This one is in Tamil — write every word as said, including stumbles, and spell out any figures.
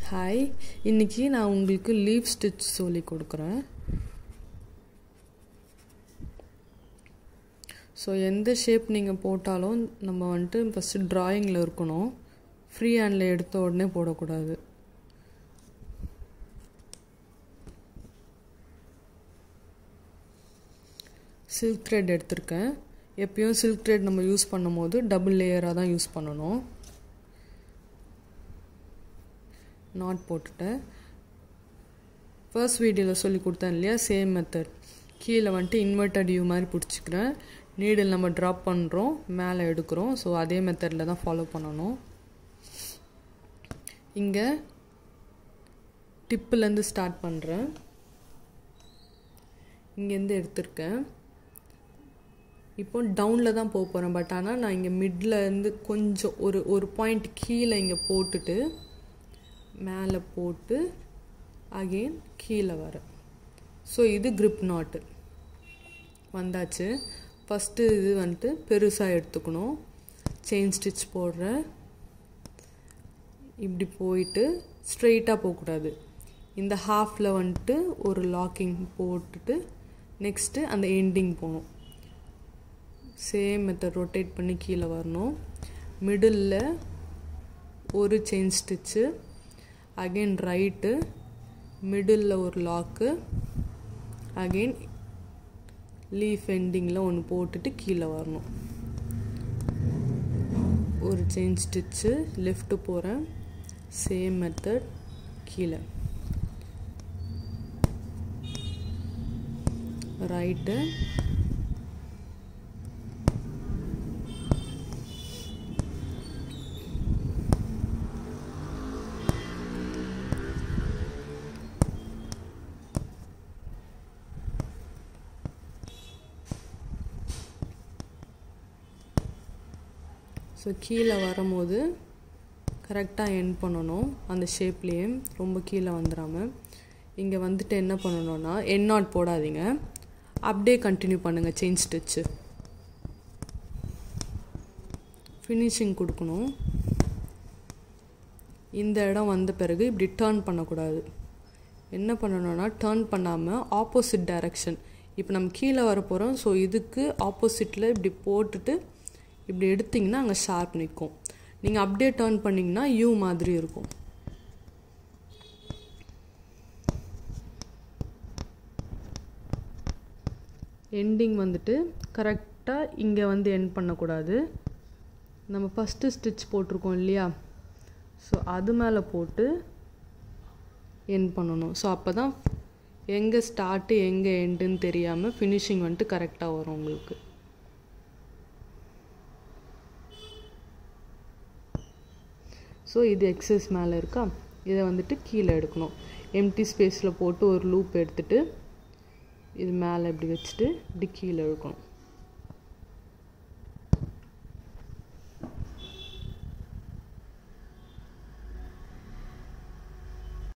ஹாய், இன்றைக்கி நான் உங்களுக்கு லீவ் ஸ்டிச் சொல்லி கொடுக்குறேன். ஸோ எந்த ஷேப் நீங்கள் போட்டாலும் நம்ம வந்துட்டு ஃபஸ்ட்டு ட்ராயிங்கில் இருக்கணும். ஃப்ரீ ஹேண்டில் எடுத்த உடனே போடக்கூடாது. சில்க் த்ரெட் எடுத்திருக்கேன். எப்பயும் சில்க் த்ரெட் நம்ம யூஸ் பண்ணும் போது டபுள் லேயராக தான் யூஸ் பண்ணணும். நாட் போட்டுட்டேன். ஃபர்ஸ்ட் வீடியோவில் சொல்லி கொடுத்தேன் இல்லையா, சேம் மெத்தட். கீழே வந்துட்டு இன்வெர்டட் யூ மாதிரி பிடிச்சிக்கிறேன். நீடில் நம்ம ட்ராப் பண்ணுறோம், மேலே எடுக்கிறோம். ஸோ அதே மெத்தடில் தான் ஃபாலோ பண்ணணும். இங்கே டிப்புலேருந்து ஸ்டார்ட் பண்ணுறேன். இங்கேருந்து எடுத்திருக்கேன். இப்போ டவுனில் தான் போக போகிறேன். பட் ஆனால் நான் இங்கே மிடில் இருந்து கொஞ்சம் ஒரு ஒரு பாயிண்ட் கீழே இங்கே போட்டுட்டு மேலே போட்டு அகெயின் கீழே வரேன். ஸோ இது கிரிப் நாட்டு வந்தாச்சு. ஃபஸ்ட்டு இது வந்துட்டு பெருசாக எடுத்துக்கணும். செயின் ஸ்டிச் போடுறேன். இப்படி போயிட்டு ஸ்ட்ரெயிட்டாக போகக்கூடாது. இந்த ஹாஃபில் வந்துட்டு ஒரு லாக்கிங் போட்டுட்டு நெக்ஸ்ட்டு அந்த எண்டிங் போகணும். சேம் மெத்தட் ரொட்டேட் பண்ணி கீழே வரணும். மிடில் ஒரு chain stitch, again right, middle ஒரு லாக்கு, அகெயின் லீஃப் எண்டிங்கில் ஒன்று போட்டுட்டு கீழே வரணும். ஒரு செயின் ஸ்டிச்சு, லெஃப்ட்டு போகிறேன். சேம் மெத்தட் கீழே, ரைட்டு, ஸோ கீழே வரும்போது கரெக்டாக எண்ட் பண்ணணும். அந்த ஷேப்லேயே ரொம்ப கீழே வந்துடாமல். இங்கே வந்துட்டு என்ன பண்ணணும்னா, எண்ட் நாட் போடாதீங்க, அப்படியே கண்டினியூ பண்ணுங்கள். செயின் ஸ்டிச்சு ஃபினிஷிங் கொடுக்கணும். இந்த இடம் வந்த பிறகு இப்படி டேர்ன் பண்ணக்கூடாது. என்ன பண்ணணும்னா, டேர்ன் பண்ணாமல் ஆப்போசிட் டைரக்ஷன். இப்போ நம்ம கீழே வர போகிறோம். ஸோ இதுக்கு ஆப்போசிட்டில் இப்படி போட்டுட்டு இப்படி எடுத்திங்கன்னா அங்கே ஷார்ப் நிற்கும். நீங்கள் அப்படியே டேர்ன் பண்ணிங்கன்னா யூ மாதிரி இருக்கும். எண்டிங் வந்துட்டு கரெக்டாக இங்கே வந்து எண்ட் பண்ணக்கூடாது. நம்ம ஃபஸ்ட்டு ஸ்டிச் போட்டிருக்கோம் இல்லையா, ஸோ அது மேலே போட்டு எண்ட் பண்ணணும். ஸோ அப்போ தான் எங்கே ஸ்டார்ட்டு எங்கே எண்டுன்னு தெரியாமல் ஃபினிஷிங் வந்துட்டு கரெக்டாக வரும் உங்களுக்கு. ஸோ இது எக்ஸஸ் மேலே இருக்கா, இதை வந்துட்டு கீழே எடுக்கணும். எம்டி ஸ்பேஸில் போட்டு ஒரு லூப் எடுத்துகிட்டு இது மேலே இப்படி வச்சுட்டு இப்படி கீழே எடுக்கணும்.